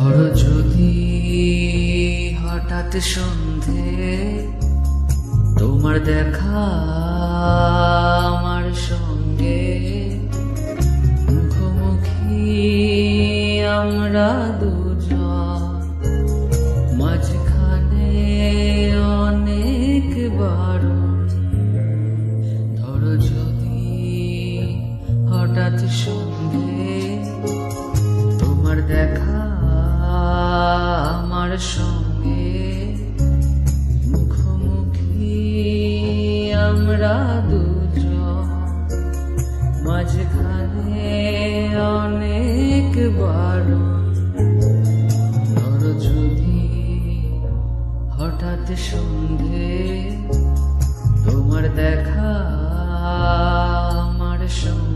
ধরো যদি হঠাৎ সন্ধে তোমার দেখা আমার সঙ্গে, মুখোমুখি আমরা দুজন, মাঝখানে অনেক বারণ। ধরো যদি হঠাৎ সন্ধে তোমার দেখা আমার সঙ্গে, মুখোমুখি আমরা দুজন, মাঝখানে অনেক বারণ। ধরো যদি হঠাৎ সন্ধে তোমার দেখা আমার সঙ্গে।